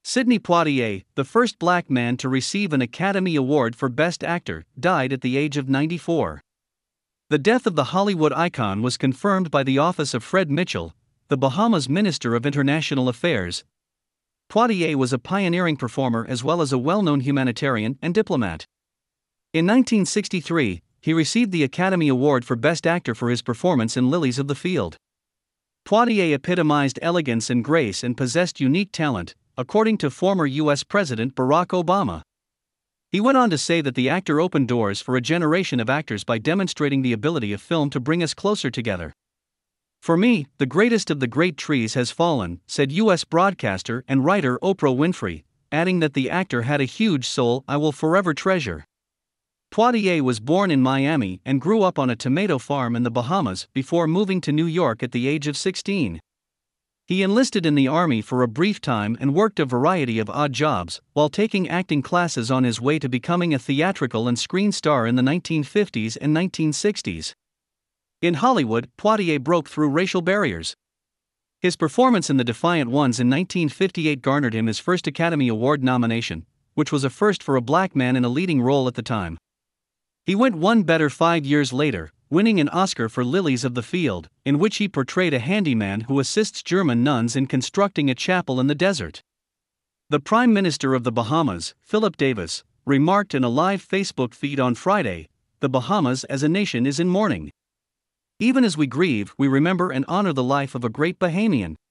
Sidney Poitier, the first black man to receive an Academy Award for Best Actor, died at the age of 94. The death of the Hollywood icon was confirmed by the office of Fred Mitchell, the Bahamas Minister of International Affairs. Poitier was a pioneering performer as well as a well-known humanitarian and diplomat. In 1963, he received the Academy Award for Best Actor for his performance in Lilies of the Field. Poitier epitomized elegance and grace and possessed unique talent, according to former U.S. President Barack Obama. He went on to say that the actor opened doors for a generation of actors by demonstrating the ability of film to bring us closer together. "For me, the greatest of the great trees has fallen," said U.S. broadcaster and writer Oprah Winfrey, adding that the actor had a huge soul I will forever treasure. Poitier was born in Miami and grew up on a tomato farm in the Bahamas before moving to New York at the age of 16. He enlisted in the army for a brief time and worked a variety of odd jobs, while taking acting classes on his way to becoming a theatrical and screen star in the 1950s and 1960s. In Hollywood, Poitier broke through racial barriers. His performance in The Defiant Ones in 1958 garnered him his first Academy Award nomination, which was a first for a black man in a leading role at the time. He went one better 5 years later, winning an Oscar for Lilies of the Field, in which he portrayed a handyman who assists German nuns in constructing a chapel in the desert. The Prime Minister of the Bahamas, Philip Davis, remarked in a live Facebook feed on Friday, "The Bahamas as a nation is in mourning. Even as we grieve, we remember and honor the life of a great Bahamian."